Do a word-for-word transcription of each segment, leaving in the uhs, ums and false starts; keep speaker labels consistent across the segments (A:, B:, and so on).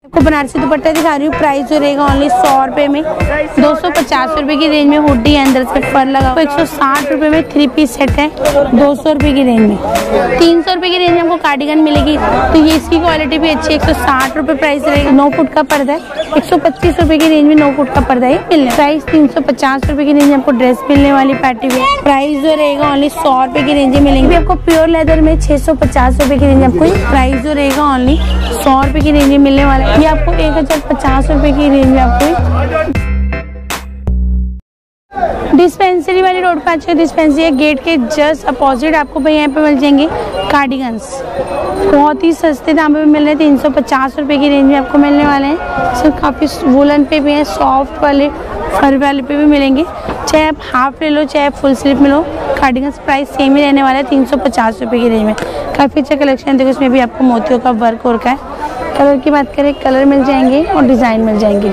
A: आपको बनारसी दुपट्टा दिखा रही हूँ। प्राइस जो रहेगा ओनली सौ रुपए में, दो सौ पचास रुपए की रेंज में हुडी है, अंदर से फर लगा हुआ। एक सौ साठ रुपए में थ्री पीस सेट है, दो सौ रुपए की रेंज में। तीन सौ रुपए की रेंज में आपको कार्डिगन मिलेगी। तो ये इसकी क्वालिटी भी अच्छी है। एक सौ साठ रुपए प्राइस रहेगा। नौ फुट का पर्दा है, एक सौ पच्चीस रुपए की रेंज में नौ फुट का पर्दा है मिलने। प्राइस तीन सौ पचास रुपए की रेंज में आपको ड्रेस मिलने वाली पार्टी वेयर। प्राइस जो रहेगा ओनली सौ रुपए की रेंज में मिलेंगे। आपको प्योर लेदर में छह सौ पचास रुपए की रेंज में आपको प्राइस जो रहेगा ओनली सौ रुपए की रेंज में मिलने वाला है। ये आपको एक हजार पचास रुपए की रेंज में आपको डिस्पेंसरी वाली रोड पर अच्छी डिस्पेंसरी है। गेट के जस्ट अपोजिट आपको भाई यहाँ पे मिल जाएंगे कार्डिगन्स। बहुत ही सस्ते दाम पे मिल रहे हैं, तीन सौ पचास रुपए की रेंज में आपको मिलने वाले हैं। सिर्फ काफ़ी वुलन पे भी हैं, सॉफ्ट वाले फर वाले पे भी मिलेंगे। चाहे आप हाफ ले लो चाहे फुल स्लीव में लो, कार्डिगन्स प्राइस सेम ही रहने वाला है, तीन सौ पचास रुपए की रेंज में। काफ़ी अच्छा कलेक्शन देखो, इसमें भी आपको मोतियों का वर्क हो रखा है। कलर की बात करें, कलर मिल जाएंगे और डिज़ाइन मिल जाएंगे।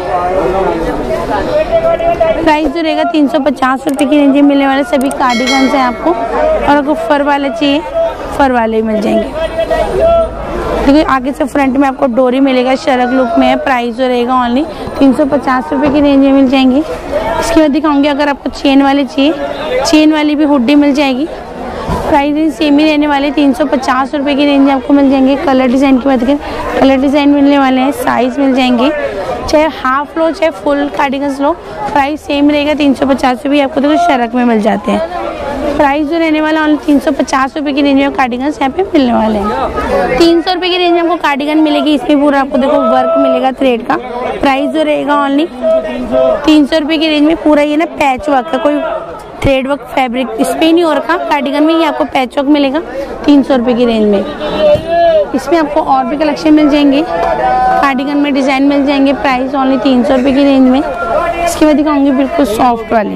A: प्राइस जो रहेगा तीन सौ पचास रुपए की रेंज में मिलने वाले सभी कार्डिगन्स हैं आपको। और अगर फर वाले चाहिए फर वाले मिल जाएंगे। देखिए आगे से फ्रंट में आपको डोरी मिलेगा, शरक लुक में है। प्राइस जो रहेगा ओनली तीन सौ पचास रुपए की रेंज में मिल जाएंगे। इसके बाद दिखाऊंगी अगर आपको चेन वाले चाहिए, चेन वाली भी हुडी मिल जाएगी। प्राइस सेम ही रहने वाले, तीन सौ पचास रुपए की रेंज में आपको मिल जाएंगे। कलर डिज़ाइन की बात करें, कलर डिज़ाइन मिलने वाले हैं, साइज मिल जाएंगे। चाहे हाफ लो चाहे फुल कार्डिगन्स लो, प्राइस सेम रहेगा, तीन सौ पचास रुपये। आपको देखो शरक में मिल जाते हैं। प्राइस जो रहने वाला ओनली तीन सौ पचास रुपये की रेंज में कार्डिगन्स यहाँ पे मिलने वाले हैं। तीन सौ रुपये की रेंज में आपको कार्डिगन मिलेगी। इसमें पूरा आपको देखो वर्क मिलेगा थ्रेड का। प्राइस जो रहेगा ओनली तीन सौ रुपये की रेंज में। पूरा ये ना पैच वर्क का, कोई थ्रेड वर्क फैब्रिक इस पे ही नहीं हो रखा। कार्डिगन में ही आपको पैच वर्क मिलेगा तीन सौ रुपये की रेंज में। इसमें आपको और भी कलेक्शन मिल जाएंगे, कार्डिगन में डिज़ाइन मिल जाएंगे। प्राइस ओनली तीन सौ रुपये की रेंज में। इसके बाद दिखाऊंगी बिल्कुल सॉफ्ट वाले।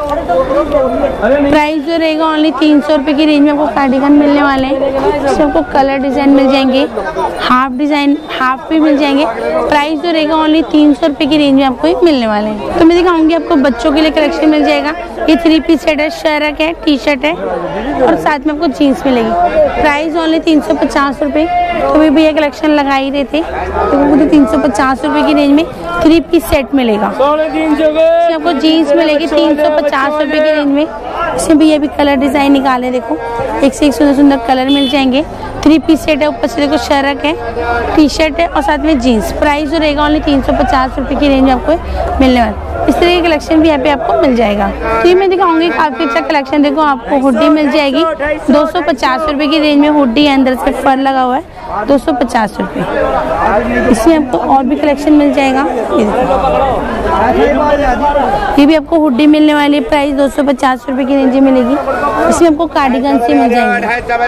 A: प्राइस जो रहेगा ओनली तीन सौ रुपये की रेंज में आपको कार्डिगन मिलने वाले हैं। इसमें आपको कलर डिज़ाइन मिल जाएंगे, हाफ डिज़ाइन हाफ भी मिल जाएंगे। प्राइस जो रहेगा ओनली तीन सौ रुपये की रेंज में आपको मिलने वाले हैं। तो मैं दिखाऊंगी आपको बच्चों के लिए कलेक्शन मिल जाएगा। ये थ्री पीस सेट है, शरक है, टी शर्ट है और साथ में आपको जीन्स मिलेगी। प्राइस ओनली तीन सौ पचास रुपये। तो भी भैया कलेक्शन लगा ही रहे थे, तो मुझे तीन सौ पचास रुपये की रेंज में थ्री पीस सेट मिलेगा। इसमें आपको जीन्स मिलेगी तीन सौ पचास रुपये की रेंज में। इसमें भैया भी कलर डिज़ाइन निकाले, देखो एक से एक सुंदर सुंदर कलर मिल जाएंगे। थ्री पीस सेट है, ऊपर से देखो शरक है, टी शर्ट है और साथ में जीन्स। प्राइस जो रहेगा ओनली तीन सौ पचास रुपये की रेंज में आपको मिलने वाला। इस तरह की कलेक्शन भी यहाँ पे आपको मिल जाएगा। तो ये मैं दिखाऊंगी काफ़ी अच्छा कलेक्शन। देखो आपको हुडी मिल जाएगी दो सौ पचास रुपये की रेंज में। हुडी है, अंदर से फर लगा हुआ है, दो सौ पचास रुपये। इसमें आपको और भी कलेक्शन मिल जाएगा। ये ये भी आपको हुडी मिलने वाली है। प्राइस दो सौ पचास रुपये की रेंज में मिलेगी। इसमें आपको कार्डिगन से मिल जाएंगे।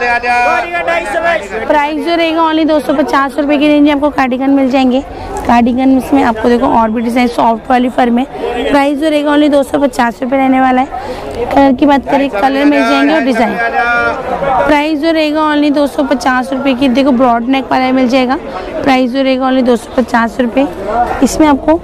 A: प्राइस जो रहेगा ओनली दो सौ पचास रुपये की रेंज में आपको कार्डिगन मिल जाएंगे। कार्डिगन में आपको देखो और भी डिज़ाइन सॉफ्ट वाली फर में। प्राइस जो रहेगा ओनली दो सौ पचास रुपये रहने वाला है। कलर की बात करें, कलर मिल जाएंगे और डिज़ाइन। प्राइस जो रहेगा ओनली दो सौ पचास रुपये की। देखो ब्रॉड नेक वाला मिल जाएगा। प्राइस जो रहेगा ओनली दो सौ पचास रुपये। इसमें आपको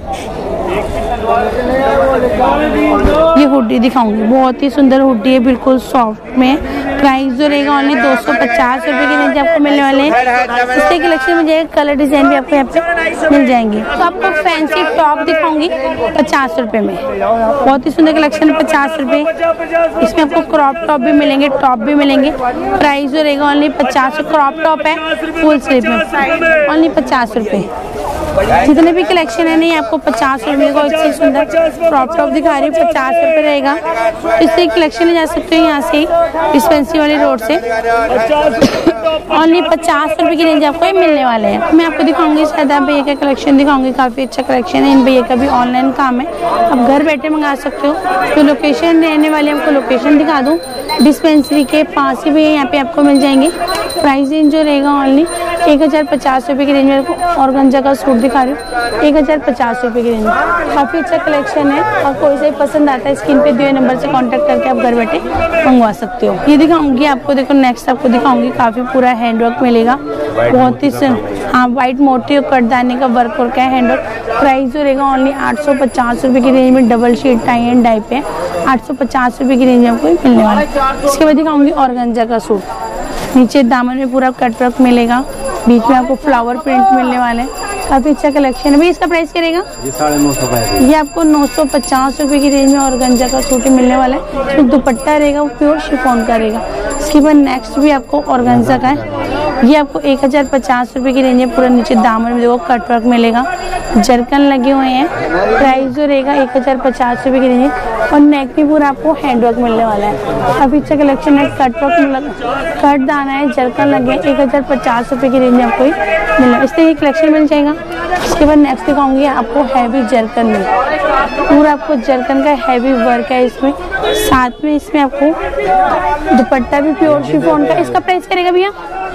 A: ये हुडी दिखाऊंगी, बहुत ही सुंदर हुडी है, बिल्कुल सॉफ्ट में। प्राइस जो रहेगा ओनली दो सौ पचास रुपये की रेंज आपको मिलने वाले हैं। इसके कलेक्शन में जाएगा, कलर डिज़ाइन भी आपको यहाँ पे मिल जाएंगे। तो आपको फैंसी टॉप दिखाऊंगी पचास रुपये में। बहुत ही सुंदर कलेक्शन है, पचास रुपये। इसमें आपको क्रॉप टॉप भी मिलेंगे, टॉप भी मिलेंगे। प्राइस जो रहेगा ओनली पचास। क्रॉप टॉप है फुल स्लीव में, ओनली पचास रुपये। जितने भी कलेक्शन है नहीं आपको पचास रुपये को इतनी सुंदर क्रॉप टॉप दिखा रही है, पचास रुपये रहेगा। इससे कलेक्शन ले जा सकते हो यहाँ से डिस्पेंसरी वाली रोड से। ओनली पचास रुपये की रेंज आपको ये मिलने वाले हैं। मैं आपको दिखाऊंगी शायद भैया का कलेक्शन दिखाऊंगी, काफ़ी अच्छा कलेक्शन है। इन भैया का भी ऑनलाइन काम है, आप घर बैठे मंगा सकते हो। तो लोकेशन रहने वाली आपको लोकेशन दिखा दूँ, डिस्पेंसरी के पास ही भी यहाँ पे आपको मिल जाएंगे। प्राइस रेंज जो रहेगा ओनली एक हज़ार पचास रुपये की रेंज में। और गंजा का सूट दिखा रही हूँ, एक हज़ार पचास रुपये की रेंज में। काफ़ी अच्छा कलेक्शन है और कोई से पसंद आता है स्क्रीन पे दिए नंबर से कांटेक्ट करके आप घर बैठे मंगवा सकते हो। ये दिखाऊंगी आपको, देखो नेक्स्ट आपको दिखाऊंगी, काफ़ी पूरा हैंडवर्क मिलेगा। बहुत ही हाँ वाइट मोटी और कटदाने का वर्क और क्या हैंडवर्क। प्राइस जो रहेगा ओनली आठ सौ पचास रुपये की रेंज में। Double sheet tie and dye पे आठ सौ पचास रुपये की रेंज में आपको मिलने वाला है। इसके बाद दिखाऊंगी ऑर्गेन्जा का सूट। नीचे दामन में पूरा कट वर्क मिलेगा, बीच में आपको फ्लावर प्रिंट मिलने वाले हैं। काफी अच्छा कलेक्शन है भाई। इसका प्राइस करेगा
B: ये साढ़े नौ सौ का।
A: ये आपको नौ सौ पचास रुपए की रेंज में ऑर्गेन्जा का सूट मिलने वाला है। तो दुपट्टा रहेगा वो प्योर शिफॉन का रहेगा। इसके बाद नेक्स्ट भी आपको ऑर्गेन्जा का है। ये आपको एक हजार पचास रुपए की रेंज में पूरा नीचे दामन में देखो कट वर्क मिलेगा, जरकन लगे हुए हैं। प्राइस जो रहेगा एक हजार पचास रुपए की रेंज में और नेक में पूरा आपको हैंडवर्क मिलने वाला है। काफी अच्छा कलेक्शन है। कट वर्क कट दाना है, जरकन लगे हैं। एक हजार पचास रुपए की रेंज में आपको मिलना इस तरह की कलेक्शन मिल जाएगा। इसके बाद नेक्स्ट दिखाऊंगी आपको हैवी जरकन में, पूरा आपको जरकन का हैवी वर्क है इसमें, साथ में इसमें आपको दुपट्टा भी प्योर शिफॉन का। इसका प्राइस करेगा भैया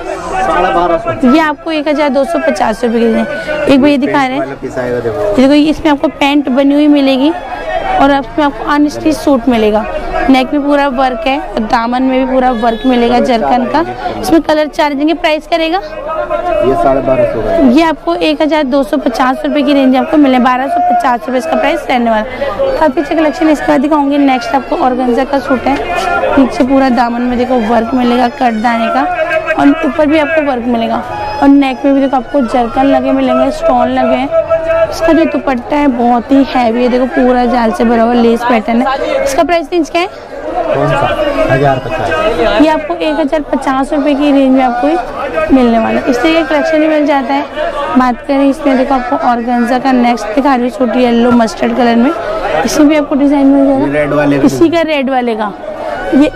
A: ये आपको एक हजार दो सौ पचास रुपए की। एक भैया दिखा रहे हैं देखो, इसमें आपको पैंट बनी हुई मिलेगी और इसमें आपको अनस्टिच सूट मिलेगा। नेक में पूरा वर्क है और दामन में भी पूरा वर्क मिलेगा जरकन का। इसमें कलर चार्ज देंगे। प्राइस करेगा
B: ये साढ़े बारह सौ।
A: ये आपको एक हजार दो सौ पचास रुपए की रेंज आपको मिले, बारह सौ पचास रुपए इसका प्राइस रहने वाला। काफी अच्छा कलेक्शन इसके बाद दिखाऊंगी। नेक्स्ट आपको ऑर्गेन्जा का सूट है। नीचे पूरा दामन में देखो वर्क मिलेगा कट दाने का और ऊपर भी आपको वर्क मिलेगा और नेक में भी देखो आपको जरकन लगे मिलेंगे, स्टोन लगे हैं। इसका जो दुपट्टा है बहुत ही हैवी है, देखो पूरा जाल से भरा हुआ लेस पैटर्न है। इसका प्राइस रेंज क्या है?
B: कौन सा? हजार पचास।
A: ये आपको एक हजार पचास रुपए की रेंज में आपको मिलने वाला है। इस तरह का कलेक्शन ही मिल जाता है। बात करें इसमें देखो आपको ऑर्गेन्जा का नेक्स्ट दिखा रही हूँ सूट येलो मस्टर्ड कलर में। इसमें भी आपको डिजाइन मिल जाएगा
B: रेड वाले,
A: इसी का रेड वाले का। ये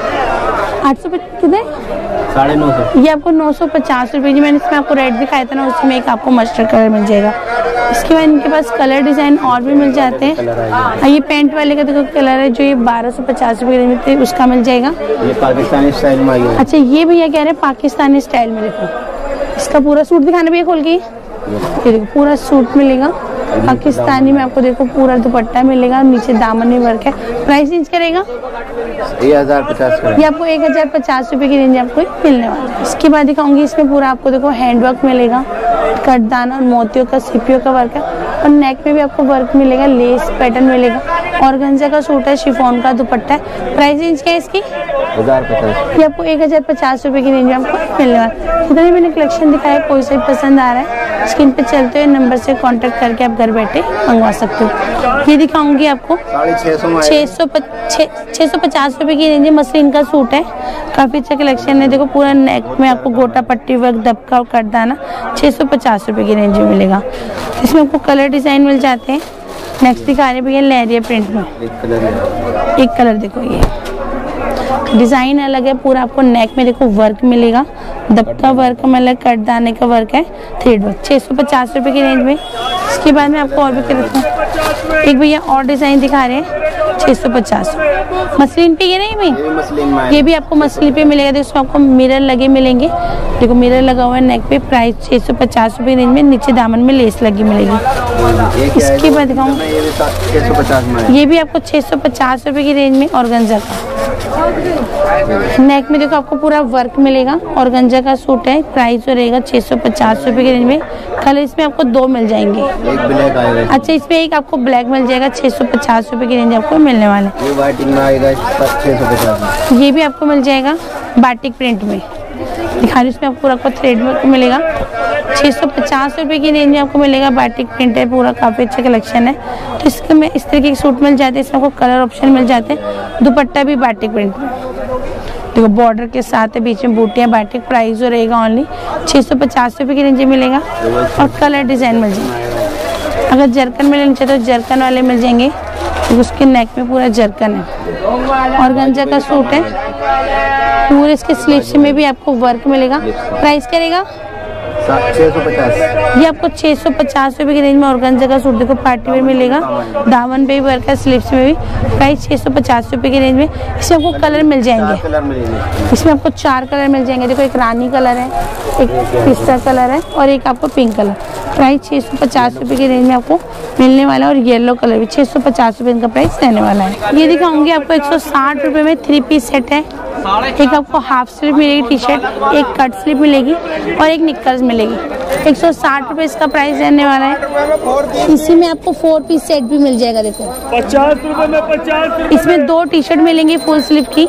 A: आठ सौ कितने?
B: साढ़े नौ सौ।
A: ये आपको नौ सौ पचास रुपए की। मैंने इसमें आपको रेड दिखाया था ना, उसमें एक आपको मस्टर्ड कलर मिल जाएगा। इसके बाद इनके पास कलर डिजाइन और भी मिल जाते हैं। ये पैंट वाले का देखो कलर है जो ये बारह सौ पचास रुपए में थे, उसका मिल जाएगा।
B: ये पाकिस्तानी स्टाइल में आई है।
A: अच्छा ये भैया कह रहे हैं पाकिस्तानी स्टाइल में। देखो इसका पूरा सूट दिखाना भैया खोल के। ये देखो पूरा सूट मिलेगा पाकिस्तानी में आपको। देखो पूरा दुपट्टा मिलेगा, नीचे दामन में वर्क है। प्राइस रेंज करेगा
B: ये हजार पचास का।
A: ये आपको एक हजार पचास रुपए की रेंज आपको मिलने वाला है। इसके बाद दिखाऊंगी इसमें पूरा आपको देखो हैंडवर्क मिलेगा, कटदाना और मोतियों का सीपियों का वर्क है और नेक में भी आपको वर्क मिलेगा, लेस पैटर्न मिलेगा। ऑर्गेन्जा का सूट है, शिफॉन का दुपट्टा है। प्राइस रेंज क्या है इसकी?
B: हजार पचास।
A: ये आपको एक हजार पचास रुपए की रेंज में आपको मिलने वाला है। जितने मैंने कलेक्शन दिखाया कोई से पसंद आ रहा है स्क्रीन पे चलते हुए नंबर से कांटेक्ट करके आप घर बैठे मंगवा सकते हो। ये दिखाऊंगी आपको छह सौ छह सौ पचास रुपए की रेंज में मसलिन का सूट है। काफी अच्छा कलेक्शन है। देखो पूरा नेक में आपको गोटा पट्टी वर्क दबका और कटदाना छह सौ पचास रुपए की रेंज में मिलेगा। इसमें आपको कलर डिजाइन मिल जाते हैं। नेक्स्ट दिखा रहे भैया लहरिया प्रिंट में। एक कलर देखो, ये डिजाइन अलग है। पूरा आपको नेक में देखो वर्क मिलेगा, दबका वर्क मतलब कट दाने का वर्क है, थ्रेड वर्क। छह सौ पचास रुपए की रेंज में। इसके बाद में आपको और भी कलेक्शन एक भैया और डिजाइन दिखा रहे हैं छह सौ पचास मसलिन पे। ये नहीं भाई, ये भी आपको मसलिन पे मिलेगा। देखो इसमें आपको मिरर लगे मिलेंगे। देखो मिरर लगा हुआ है नेक पे। प्राइस छह सौ पचास रुपए रेंज में। नीचे दामन में लेस लगी मिलेगी। इसके बाद दिखाऊँ ये भी आपको छह सौ पचास रुपए की रेंज में ऑर्गेन्जा का। नेक में देखो आपको पूरा वर्क मिलेगा। ऑर्गेन्जा का सूट है। प्राइस जो रहेगा छह सौ पचास रुपए की रेंज में। कलर इसमें आपको दो मिल जाएंगे।
B: एक ब्लैक आएगा।
A: अच्छा इसमें एक आपको ब्लैक मिल जाएगा। छह सौ पचास रुपए की रेंज आपको मिलने वाला है।
B: ये वाइट में आएगा छह सौ पचास में।
A: ये भी आपको मिल जाएगा बाटिक प्रिंट में। दिखा रही इसमें पूरा आपको थ्रेड वर्क मिलेगा। छह सौ पचास रुपए की रेंज में आपको मिलेगा। बाटिक प्रिंट है पूरा, काफी अच्छा कलेक्शन है। तो इसके में इस तरीके के सूट मिल जाते हैं। इसमें आपको कलर ऑप्शन मिल जाते हैं। दुपट्टा भी बाटिक प्रिंट में देखो बॉर्डर के साथ है, बीच में बूटियां बाटिक। प्राइस जो रहेगा ओनली छह सौ पचास रुपए की रेंज में मिलेगा और कलर डिजाइन मिल जाएगा। अगर जरकन मिलना चाहिए तो जरकन वाले मिल जाएंगे। तो उसके नेक में पूरा जरकन है। ऑर्गेन्जा का सूट है। पूरे इसके स्लीव्स में भी आपको वर्क मिलेगा। प्राइस करेगा
B: छह सौ पचास।
A: ये आपको छह सौ पचास रुपए की रेंज में ऑर्गेन्जा का सूट देखो पार्टी वेयर मिलेगा। दामन पे भी वर्क है, स्लीव्स में भी। प्राइस छह सौ पचास रुपए की रेंज में। इसमें आपको कलर मिल जाएंगे। इसमें आपको चार कलर मिल जाएंगे। देखो एक रानी कलर है, एक पिस्ता कलर है और एक आपको पिंक कलर। प्राइस छह सौ पचास रुपए की रेंज में आपको मिलने वाला है और येलो कलर भी छह सौ पचास रुपए इनका प्राइस रहने वाला है। ये दिखाऊंगी आपको एक सौ साठ रुपए में थ्री पीस सेट है। एक आपको हाफ स्लीव मिलेगी टी शर्ट, एक कट स्लीव मिलेगी और एक निक्कर्स मिलेगी। एक सौ साठ रुपए इसका प्राइस रहने वाला है। इसी में आपको फोर पीस सेट भी मिल जाएगा। देखो
C: पचास रुपए में पचास।
A: इसमें दो टी शर्ट मिलेंगी फुल स्लीव की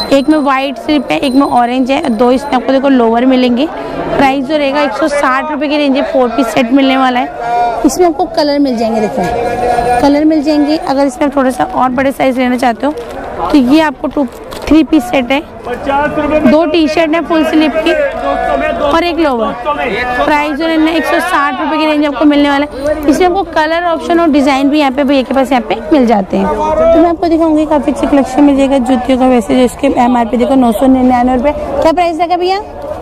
A: एक में व्हाइट स्लिप है, एक में ऑरेंज है, दो इसमें आपको देखो लोअर मिलेंगे। प्राइस जो रहेगा एक सौ साठ रुपये की रेंज है। फोर पीस सेट मिलने वाला है। इसमें आपको कलर मिल जाएंगे, देखो कलर मिल जाएंगे। अगर इसमें आप थोड़ा सा और बड़े साइज लेना चाहते हो तो ये आपको टू थ्री पीस सेट है। दो टी शर्ट है फुल स्लीव की और एक लोवर। प्राइस जो है एक सौ साठ रुपये की रेंज आपको मिलने वाला है। इसमें आपको कलर ऑप्शन और डिजाइन भी यहाँ पे भैया के पास यहाँ पे मिल जाते हैं। तो मैं आपको दिखाऊंगी, काफी अच्छी कलेक्शन मिल जाएगा जूतियों का। वैसे जो इसके एम आर पी देखो नौ सौ निन्यानवे रुपये। क्या प्राइस रहेगा भैया?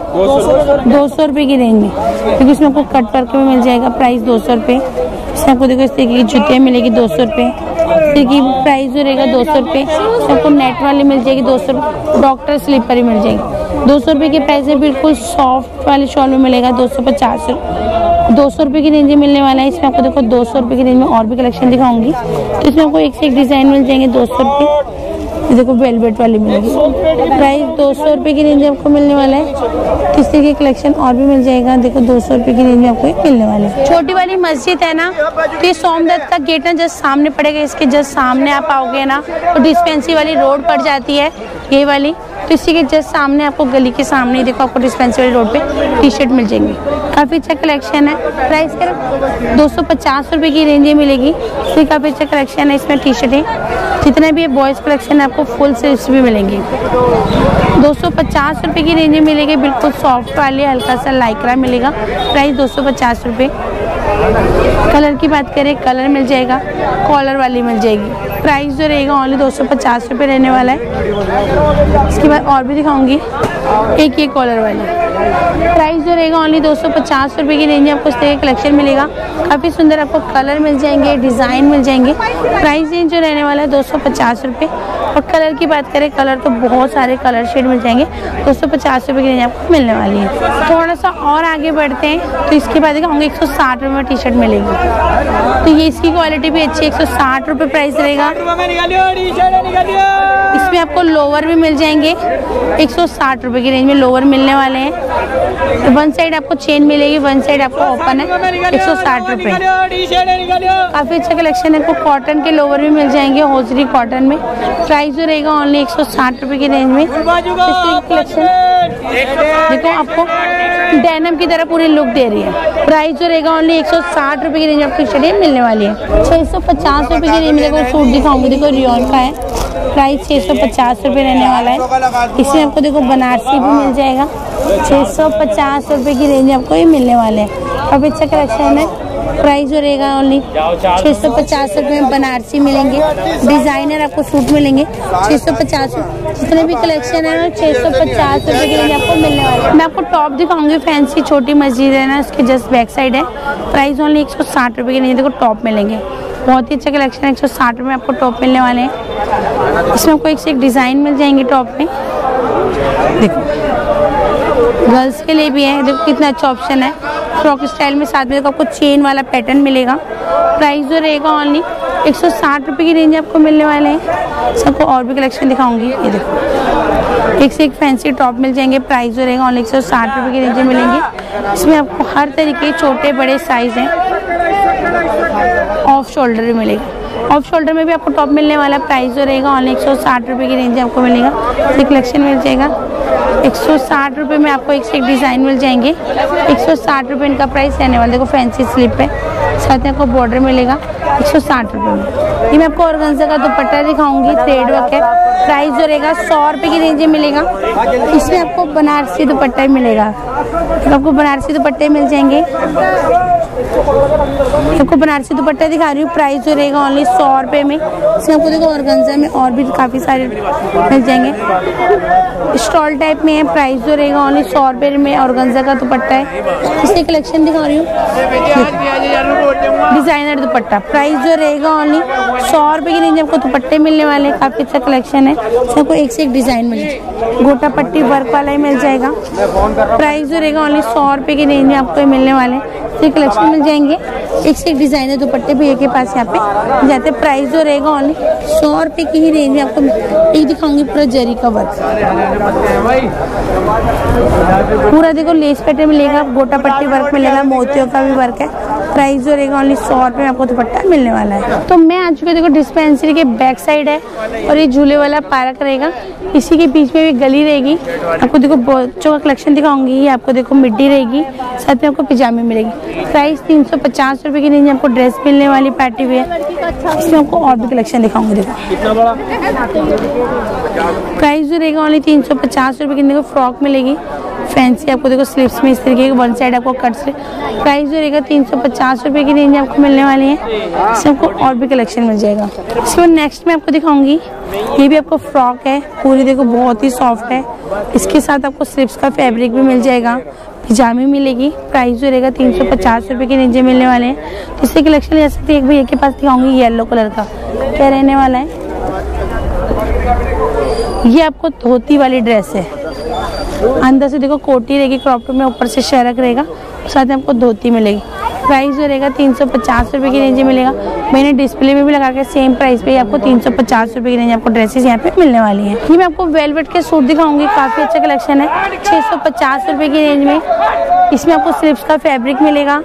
A: दो सौ रुपये की रेंज में, क्योंकि इसमें आपको कट वर्क में मिल जाएगा। प्राइस दो सौ रुपये। इसमें आपको देखो इस तरीके की जूतियाँ मिलेगी दो सौ रुपये की। प्राइस जो रहेगा दो सौ रुपये। आपको नेट वाली मिल जाएगी दो सौ रुपये। डॉक्टर स्लीपर ही मिल जाएगी दो सौ रुपये की प्राइस है। बिल्कुल सॉफ्ट वाली शॉल में मिलेगा दो सौ पचास दो सौ रुपये की रेंज में मिलने वाला है। इसमें आपको देखो दो सौ रुपये की रेंज में और भी कलेक्शन दिखाऊंगी। तो इसमें आपको एक से एक डिजाइन मिल जाएंगे दो सौ रुपये। देखो वेलवेट वाली मिलेगी। प्राइस दो सौ रुपये की रेंज में आपको मिलने वाला है। इस तरह की कलेक्शन और भी मिल जाएगा। देखो दो सौ रुपये की रेंज में आपको मिलने वाला है। छोटी वाली मस्जिद है ना, तो ये सोमदत्त का गेट ना जस्ट सामने पड़ेगा। इसके जस्ट सामने आप आओगे ना तो डिस्पेंसरी वाली रोड पड़ जाती है ये वाली। तो इसी के जस्ट सामने आपको गली के सामने ही देखो आपको डिस्पेंसरी वाली रोड पे टी शर्ट मिल जाएंगी। काफी अच्छा कलेक्शन है। प्राइस कर दो सौ पचास रुपये की रेंज में मिलेगी। इसलिए काफी अच्छा कलेक्शन है। इसमें टी शर्टें जितने भी बॉयज कलेक्शन है आपको फुल स्लीव्स भी मिलेंगे। दो सौ पचास रुपये की रेंज में मिलेगी। बिल्कुल सॉफ्ट वाली हल्का सा लाइक्रा मिलेगा। प्राइस दो सौ पचास रुपये। कलर की बात करें, कलर मिल जाएगा, कॉलर वाली मिल जाएगी। प्राइस जो रहेगा ओनली दो सौ पचास रुपये रहने वाला है। इसके बाद और भी दिखाऊंगी, एक ये कॉलर वाली। प्राइस जो रहेगा ओनली दो सौ पचास रुपये की रेंज में आपको इस तरह कलेक्शन मिलेगा। काफ़ी सुंदर आपको कलर मिल जाएंगे, डिज़ाइन मिल जाएंगे। प्राइस रेंज जो रहने वाला है दो सौ पचास रुपये। और कलर की बात करें, कलर तो बहुत सारे कलर शेड मिल जाएंगे। दो सौ पचास रुपये की रेंज आपको मिलने वाली है। थोड़ा सा और आगे बढ़ते हैं तो इसके बाद दिखाऊंगी एक सौ साठ रुपये में टी शर्ट मिलेगी। तो ये इसकी क्वालिटी भी अच्छी है। एक सौ साठ रुपये प्राइस रहेगा। इसमें आपको लोअर भी मिल जाएंगे। एक सौ साठ रुपये की रेंज में लोअर मिलने वाले हैं। तो वन साइड आपको चेन मिलेगी, वन साइड आपको ओपन है। एक सौ साठ रुपये। काफ़ी अच्छा कलेक्शन है। आपको कॉटन के लोअर भी मिल जाएंगे, होजरी कॉटन में। प्राइस जो रहेगा ओनली एक सौ साठ रुपये की रेंज में। कलेक्शन देखो आपको डेनिम की तरह पूरी लुक दे रही है। प्राइस जो रहेगा ओनली एक सौ साठ रुपये की रेंज में आपको शर्ट मिलने वाली है। छः सौ पचास रुपये की रेंज में देखो सूट दिखाऊंगी। देखो रियोन का है। प्राइस छः सौ पचास रुपये रहने वाला है। इसमें आपको देखो बनारसी भी मिल जाएगा। छः सौ पचास रुपये की रेंज आपको ये मिलने वाले हैं। काफ़ी अच्छा कलेक्शन है। प्राइस जो रहेगा ओनली छः सौ पचास रुपये में बनारसी मिलेंगे। डिज़ाइनर आपको सूट मिलेंगे छः सौ पचास। जितने भी कलेक्शन है ना छः सौ पचास रुपये की रेंज आपको मिलने वाले हैं। मैं आपको टॉप दिखाऊंगी। फैंसी छोटी मस्जिद है ना, उसके जस्ट बैक साइड है। प्राइस ओनली एक सौ साठ रुपये की रेंज देखो टॉप मिलेंगे। बहुत ही अच्छा कलेक्शन है। एक सौ साठ रुपये में आपको टॉप मिलने वाले हैं। इसमें आपको एक से एक डिज़ाइन मिल जाएंगे टॉप में। देखो गर्ल्स के लिए भी है। देखो कितना अच्छा ऑप्शन है। फ्रॉक स्टाइल में साथ में देखो आपको चेन वाला पैटर्न मिलेगा। प्राइस जो रहेगा ओनली एक सौ साठ रुपये की रेंज आपको मिलने वाले हैं। सबको और भी कलेक्शन दिखाऊंगी। ये देखो एक से एक फैंसी टॉप मिल जाएंगे। प्राइस जो रहेगा ओनली एक सौ साठ रुपये की रेंज में मिलेंगे। इसमें आपको हर तरीके छोटे बड़े साइज हैं। ऑफ शोल्डर भी मिलेगा। ऑफ शोल्डर में भी आपको टॉप मिलने वाला है। प्राइस जो रहेगा ओनली एक सौ साठ रुपये की रेंज आपको मिलेगा। ये कलेक्शन मिल जाएगा एक सौ साठ रुपये में। आपको एक से एक डिज़ाइन मिल जाएंगे। एक सौ साठ रुपये इनका प्राइस रहने वाला। देखो फैंसी स्लिप है, साथ में आपको बॉर्डर मिलेगा एक सौ साठ रुपये में। ये मैं आपको ऑर्गेन्जा का दुपट्टा दिखाऊंगी। थ्रेड वर्क है। प्राइस जो रहेगा सौ रुपये की रेंज में मिलेगा। इसमें आपको बनारसी दुपट्टा ही मिलेगा। तो आपको बनारसी दुपट्टे मिल जाएंगे। आपको बनारसी दुपट्टा दिखा रही हूँ। प्राइस जो रहेगा ओनली सौ रुपये में। इसमें आपको देखो ऑर्गेन्जा में और भी काफ़ी सारे मिल जाएंगे। स्टॉल टाइप में है। प्राइस जो रहेगा ओनली सौ रुपये में। ऑर्गेन्जा का दुपट्टा है। इससे कलेक्शन दिखा रही हूँ। डिज़ाइनर दुपट्टा। प्राइस जो रहेगा ओनली सौ रुपये की रेंज आपको दुपट्टे मिलने वाले हैं। काफ़ी अच्छा कलेक्शन है। सबको एक से एक डिज़ाइन मिल जाएगा। गोटा पट्टी वर्क वाला ही मिल जाएगा। प्राइस जो रहेगा ओनली सौ रुपये की रेंज में आपको मिलने वाले हैं। तो कलेक्शन मिल जाएंगे। एक से एक डिज़ाइनर दुपट्टे भैया के पास यहाँ पे जाते। प्राइस जो रहेगा ओनली सौ रुपये की ही रेंज में आपको एक दिखाऊंगी। पूरा जरी का वर्क पूरा देखो लेस पैटर्न मिलेगा। गोटा पट्टी वर्क मिलेगा। मोतियों का भी वर्क है। प्राइस जो रहेगा ओनली सौ रुपये में आपको दुपट्टा मिलने वाला है। तो मैं आ चुकी हूँ, देखो डिस्पेंसरी के बैक साइड है और ये झूले वाला पार्क रहेगा, इसी के बीच में भी गली रहेगी। आपको देखो बच्चों का कलेक्शन दिखाऊंगी, ये आपको देखो मिड्डी रहेगी, साथ में आपको पिजामे मिलेगी। प्राइस तीन सौ पचास रुपये की रेंज में आपको ड्रेस मिलने वाली पार्टी वेयर। इसमें आपको और भी कलेक्शन दिखाऊंगी। देखो प्राइस जो रहेगा ओनली तीन सौ पचास रुपये की, देखो फ्रॉक मिलेगी फैंसी, आपको देखो स्लीव्स में इस तरीके के वन साइड आपको कट स्लीव। प्राइस जो रहेगा तीन सौ पचास रुपये की रेंज आपको मिलने वाली है। इसमें आपको और भी कलेक्शन मिल जाएगा। इसमें नेक्स्ट में आपको दिखाऊंगी, ये भी आपको फ्रॉक है पूरी, देखो बहुत ही सॉफ्ट है। इसके साथ आपको स्लीव्स का फैब्रिक भी मिल जाएगा, पिजामी मिलेगी। प्राइस जो रहेगा तीन सौ पचास रुपये की रेंज मिलने वाले हैं। तो इससे कलेक्शन ले सकते हैं। एक भैया के पास दिखाऊंगी येलो कलर का, क्या रहने वाला है, ये आपको धोती वाली ड्रेस है, अंदर से देखो कोटी रहेगी क्रॉप टॉप में, ऊपर से शरक रहेगा, साथ में आपको धोती मिलेगी। प्राइस जो रहेगा तीन सौ पचास रुपये की रेंज में मिलेगा। मैंने डिस्प्ले में भी लगा के सेम प्राइस पे आपको तीन सौ पचास रुपये की रेंज आपको ड्रेसेस यहाँ पे मिलने वाली हैं। ये मैं आपको वेलवेट के सूट दिखाऊंगी, काफी अच्छा कलेक्शन है छह सौ पचास रुपये की रेंज में। इसमें आपको स्लीव्स का फैब्रिक मिलेगा,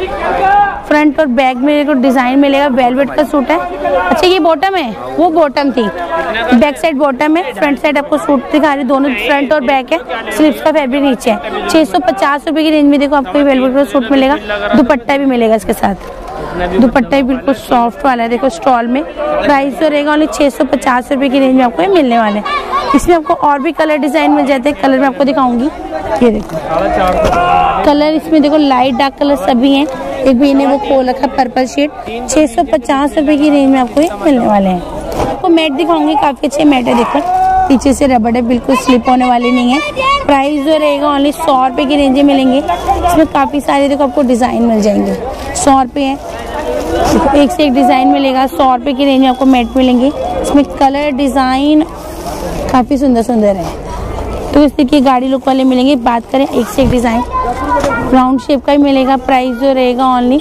A: फ्रंट और बैक में को डिजाइन मिलेगा, वेलवेट का सूट है। अच्छा ये बॉटम है, वो बॉटम थी, बैक साइड बॉटम है, फ्रंट साइड आपको सूट दिखा रही, दोनों फ्रंट और बैक है, स्लीव्स का फैब्रिक नीचे है। छह सौ पचास रुपये की रेंज में देखो आपको ये वेलवेट का सूट मिलेगा, दुपट्टा भी मिलेगा इसके साथ, दुपट्टा भी बिल्कुल सॉफ्ट वाला है, देखो स्टॉल में। प्राइस जो रहेगा ओनली छह सौ पचास रुपये की रेंज में आपको ये मिलने वाले हैं। इसमें आपको और भी कलर डिजाइन मिल जाते हैं, कलर में आपको दिखाऊंगी। ये देखो कलर, इसमें देखो लाइट डार्क कलर सभी हैं। एक भी ने वो खोल रखा पर्पल शेड, छह सौ पचास रुपए की रेंज में आपको ये मिलने वाले हैं। आपको मैट दिखाऊंगी, काफी अच्छे मैट है, देखो पीछे से रबड़ है, बिल्कुल स्लिप होने वाली नहीं है। प्राइस जो रहेगा ओनली सौ रुपए की रेंज में मिलेंगे। इसमें काफी सारे देखो आपको डिजाइन मिल जाएंगे, सौ रुपए है, एक से एक डिजाइन मिलेगा। सौ रुपए की रेंज में आपको मैट मिलेंगे। इसमें कलर डिजाइन काफी सुंदर सुंदर है, तो इस तरीके गाड़ी लुक वाले मिलेंगे। बात करें एक से एक डिजाइन राउंड शेप का ही मिलेगा। प्राइस जो रहेगा ओनली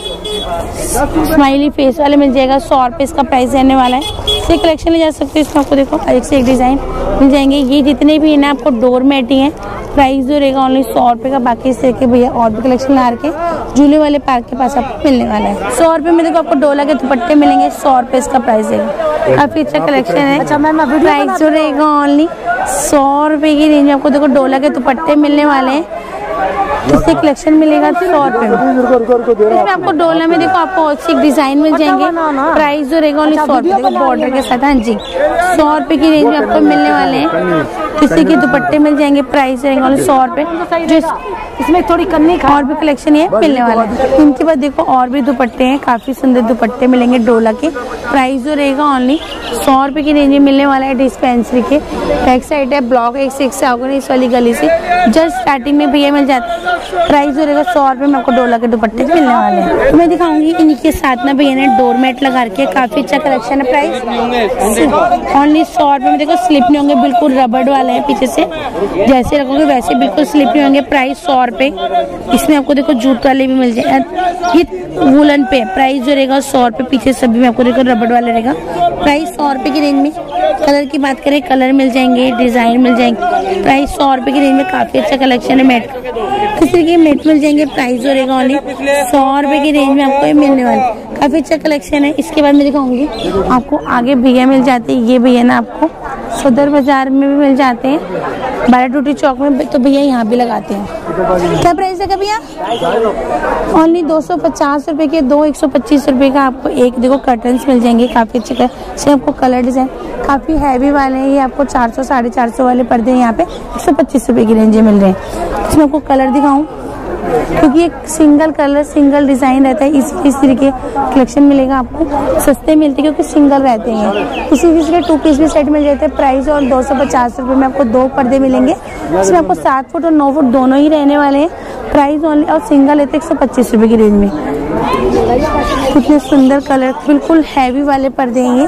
A: स्माइली फेस वाले मिल जाएगा, सौ रुपये इसका प्राइस रहने वाला है। ये कलेक्शन ले जा सकते हो, इसमें आपको देखो एक से एक डिजाइन मिल जाएंगे। ये जितने भी है ना आपको डोर मैट ही है। प्राइस जो रहेगा ओनली सौ रुपये का। बाकी इस तरह के भैया और भी कलेक्शन ला रखे झूले वाले पार्क के पास आपको मिलने वाला है। सौ रुपये में देखो आपको डोला के दुपट्टे मिलेंगे, सौ रुपये इसका प्राइस है। काफी अच्छा कलेक्शन है। अच्छा मैम अभी प्राइस जो रहेगा ओनली सौ रुपये की रेंज में आपको देखो डोला के दुपट्टे मिलने वाले हैं। इससे कलेक्शन मिलेगा सौ रुपए में। इसमें आपको डोला में देखो आपको अच्छी डिजाइन मिल जाएंगे। प्राइस जो रहेगा ओनली सौ रुपए, देखो बॉर्डर के साथ। हाँ जी, सौ रुपए की रेंज में आपको मिलने वाले हैं। किसी के दुपट्टे मिल जाएंगे, प्राइस रहेगा ओनली सौ रुपए। जो इसमें थोड़ी कन्नी और भी कलेक्शन ये मिलने वाला है। इनके बाद देखो और भी दुपट्टे हैं, काफी सुंदर दुपट्टे मिलेंगे डोला के। प्राइस जो रहेगा ओनली सौ रुपए की रेंज में मिलने वाला है। डिस्पेंसरी के बैक साइड है, ब्लॉक एक से एक से आओगे इस वाली गली से जस्ट स्टार्टिंग में भैया मिल जाते हैं। प्राइस जो रहेगा सौ रुपए में आपको डोला के दुपट्टे मिलने वाले हैं। तो मैं दिखाऊंगी इन्हीं के साथ ना भैया ने डोरमेट लगा रखे, काफी अच्छा कलेक्शन है। प्राइस ओनली सौ रुपए में। देखो स्लिप नहीं होंगे, बिल्कुल रबड़ वाले हैं, पीछे से जैसे रखोगे वैसे बिल्कुल स्लिप नहीं होंगे। प्राइस सौ रुपए। इसमें आपको देखो जूट वाले भी मिल जाए, ये वुलन पे। प्राइस जो रहेगा सौ रुपए। पीछे सभी में आपको देखो रबड़ वाले रहेगा। प्राइस सौ रुपए की रेंज में। कलर की बात करें, कलर मिल जाएंगे, डिजाइन मिल जाएंगे। प्राइस सौ रुपए की रेंज में काफी अच्छा कलेक्शन है मैट का। किस तरीके के मैट मिल जाएंगे। प्राइस जो रहेगा ओनली सौ रुपए की रेंज में आपको ये मिलने वाला है। काफी अच्छा कलेक्शन है। इसके बाद मैं दिखाऊंगी आपको आगे भैया मिल जाते हैं। ये भैया ना आपको सदर बाजार में भी मिल जाते हैं, बारह टूटी चौक में, तो भैया यहाँ भी लगाते हैं। क्या प्राइस है का भैया? ओनली दो सौ पचास रुपए के दो, एक सौ पच्चीस रुपए का आपको एक देखो कर्टन्स मिल जाएंगे, काफी अच्छे से आपको कलर डिजाइन काफी हैवी वाले हैं। ये आपको चार सौ साढ़े चार सौ वाले पर्दे यहाँ पे एक सौ पच्चीस रुपए की रेंज में मिल रहे हैं। इसमें आपको कलर दिखाऊं क्योंकि एक सिंगल कलर सिंगल डिजाइन रहता है, इस इस तरीके कलेक्शन मिलेगा आपको। सस्ते मिलते हैं क्योंकि सिंगल रहते हैं। किसी किसी के टू पीस भी सेट मिल जाते हैं। प्राइस और दो सौ पचास रुपये में आपको दो पर्दे मिलेंगे। इसमें आपको सात फुट और नौ फुट दोनों ही रहने वाले हैं। प्राइस ओनली और सिंगल लेते एक सौ पच्चीस रुपये की रेंज में। कितने सुंदर कलर, बिल्कुल हैवी वाले पर्दे हैं ये।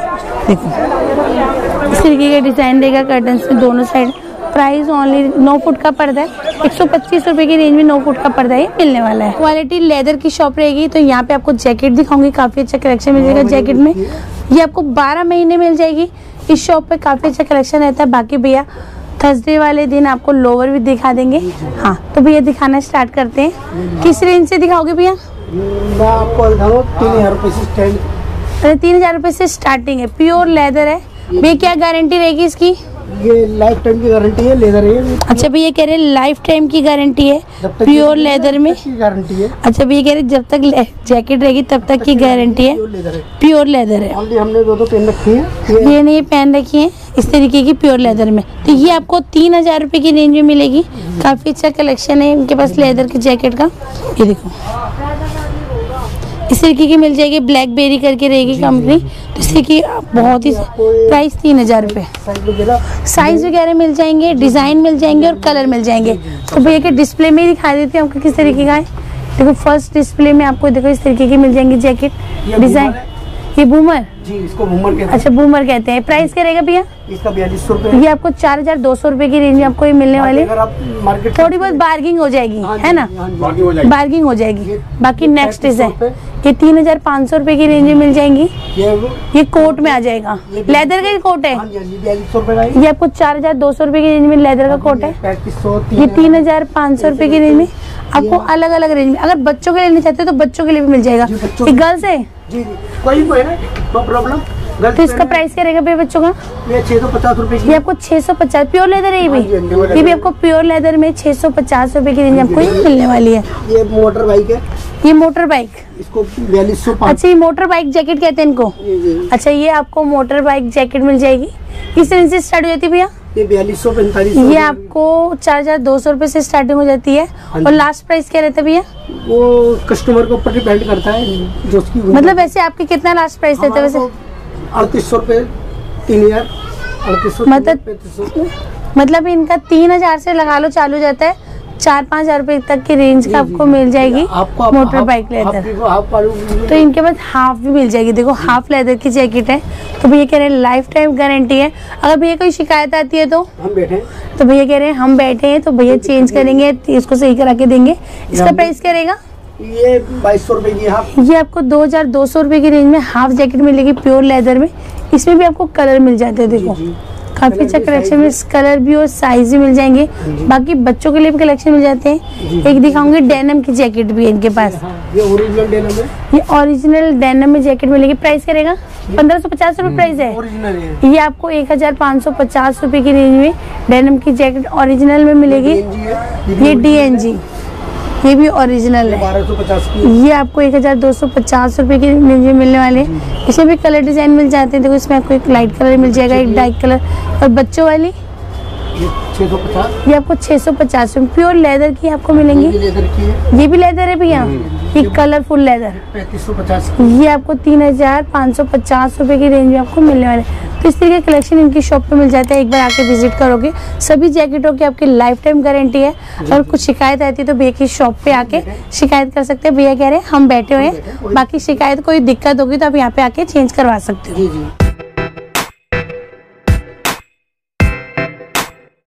A: देखो इस तरीके का डिजाइन रहेगा कर्टन्स में दोनों साइड। प्राइस ओनली नौ फुट का पर्दा है, एक सौ पच्चीस रुपए की रेंज में नौ फुट का पर्दा ये मिलने वाला है। क्वालिटी लेदर की शॉप रहेगी। तो यहाँ पे आपको जैकेट दिखाऊंगी, काफी अच्छा कलेक्शन मिल जाएगा जैकेट में। ये आपको बारह महीने मिल जाएगी इस शॉप पे, काफी अच्छा कलेक्शन रहता है। बाकी भैया थर्सडे वाले दिन आपको लोअर भी दिखा देंगे। हाँ तो भैया दिखाना स्टार्ट करते हैं। किस रेंज से दिखाओगे भैया?
C: मैं आपको दिखाऊँ तीन हजार रुपये से स्टैंड।
A: अरे तीन हजार रुपये से स्टार्टिंग है, प्योर लेदर है भैया। क्या गारंटी रहेगी इसकी?
C: ये लाइफ टाइम की गारंटी है, लेदर है।
A: अच्छा भैया कह रहे हैं लाइफ टाइम की गारंटी है प्योर लेदर में
C: गारंटी है।
A: अच्छा भैया कह रहे जब तक जैकेट रहेगी तब तक की गारंटी है, प्योर लेदर है।
C: हमने दो दो पेन रखी है,
A: ये नहीं पहन रखी है इस तरीके की प्योर लेदर में। तो ये आपको तीन हजार रुपये की रेंज में मिलेगी। काफी अच्छा कलेक्शन है इनके पास लेदर के जैकेट का। ये देखो इस तरीके की मिल जाएगी, ब्लैकबेरी करके रहेगी कंपनी। तो इसकी की बहुत ही प्राइस तीन हजार रुपये। साइज वगैरह मिल जाएंगे, डिजाइन मिल जाएंगे और कलर मिल जाएंगे। तो भैया के डिस्प्ले में ही दिखा देती हूँ आपको किस तरीके का है। देखो फर्स्ट डिस्प्ले में आपको देखो इस तरीके की मिल जाएंगी जैकेट डिजाइन। ये बूमर
C: जी, इसको बूमर कहते हैं।
A: अच्छा बूमर कहते हैं। प्राइस क्या रहेगा भैया
C: इसका? बयालीस सौ रुपये।
A: ये आपको चार हजार दो सौ रुपए की रेंज में आपको ये मिलने वाले।
C: मार्केट
A: थोड़ी बहुत बार्गिंग हो जाएगी है ना, बार्गिंग हो जाएगी। बाकी नेक्स्ट डिजाइन ये तीन हजार पाँच सौ रुपए की रेंज में मिल जाएंगी। ये कोट में आ जाएगा, लेदर का ही कोट है। ये आपको चार हजार दो सौ रुपए की रेंज में लेदर का कोट है। ये तीन हजार पाँच सौ रुपए की रेंज में आपको अलग अलग रेंज में। अगर बच्चों के लिए लेना चाहते हो तो बच्चों के लिए भी मिल जाएगा। ये गर्ल्स है
C: कोई नो प्रॉब्लम।
A: तो इसका प्राइस क्या रहेगा भैया बच्चों का?
C: ये छह सौ पचास रुपए की।
A: ये आपको छह सौ पचास प्योर लेदर है ये भी। ये भी आपको प्योर लेदर में छह सौ पचास रुपए की रेंज आपको ये मिलने वाली है।
C: ये मोटर बाइक है।
A: ये मोटर बाइक
C: इसको बयालीस सौ।
A: अच्छा ये मोटर बाइक जैकेट कहते हैं इनको। अच्छा ये आपको मोटर बाइक जैकेट मिल जाएगी। किस रेंज से स्टार्ट हो जाती है भैया?
C: ये बयालीस सौ पैंतालीस।
A: ये आपको चार हजार दो सौ रुपए से स्टार्टिंग हो जाती है। और लास्ट प्राइस क्या रहता है भैया?
C: वो कस्टमर के ऊपर डिपेंड करता है जो उसकी।
A: मतलब वैसे आपकी कितना लास्ट प्राइस रहता है वैसे?
C: अड़तीस सौ रुपए, तीन हजार अड़तीस सौ
A: मतलब मतलब इनका तीन हजार से लगा लो चालू जाता है, चार पाँच हजार रुपए तक की रेंज का आपको मिल जाएगी
C: आपको
A: मोटर बाइक लेदर। तो इनके पास हाफ भी मिल जाएगी। देखो हाफ लेदर की जैकेट है। तो भैया कह रहे हैं लाइफ टाइम गारंटी है। अगर भैया कोई शिकायत आती है तो
C: हम बैठे
A: तो भैया कह रहे हैं हम बैठे हैं तो भैया चेंज करेंगे, इसको सही करा के देंगे। इसका प्राइस क्या रहेगा?
C: ये बाईस सौ रुपए की हाफ।
A: ये आपको दो हजार दो सौ रुपए की रेंज में हाफ जैकेट मिलेगी प्योर लेदर में। इसमें भी आपको कलर मिल जाते हैं। देखो काफी अच्छा कलेक्शन में कलर भी और साइज भी मिल जाएंगे। बाकी बच्चों के लिए भी कलेक्शन मिल जाते हैं। एक दिखाऊंगी डेनिम की जैकेट भी है इनके पास।
C: ये ओरिजिनल डेनिम है।
A: ये ओरिजिनल डेनिम में जैकेट मिलेगी। प्राइस करेगा पंद्रह सौ पचास रूपए प्राइस है।
C: ओरिजिनल है।
A: ये आपको एक हजार पाँच सौ पचास रूपए की रेंज में डेनिम की जैकेट ओरिजिनल में मिलेगी। ये डी एन जी ये भी ओरिजिनल है।
C: बारह सौ पचास की। ये
A: आपको एक हजार दो सौ पचास रुपए की रेंज में मिलने वाले हैं। इसमें भी कलर डिजाइन मिल जाते हैं। देखो इसमें आपको एक लाइट कलर मिल जाएगा, एक डार्क कलर। और बच्चों वाली
C: ये छह सौ पचास।
A: ये आपको छह सौ पचास रुपए प्योर लेदर की आपको मिलेंगी।
C: ये लेदर की है।
A: ये भी लेदर है भैया, ये कलरफुल लेदर
C: पैंतीस सौ पचास।
A: ये आपको तीन हजार पाँच सौ पचास रुपए की रेंज में आपको मिलने वाले। तो इस तरीके का कलेक्शन इनकी शॉप पे मिल जाता है। एक बार आके विजिट करोगे। सभी जैकेटों की आपकी लाइफ टाइम गारंटी है। और कुछ शिकायत आती है तो भैया की शॉप पे आके शिकायत कर सकते हैं। भैया कह रहे हैं हम बैठे हुए हैं, बाकी शिकायत कोई दिक्कत होगी तो आप यहाँ पे आके चेंज करवा सकते हो।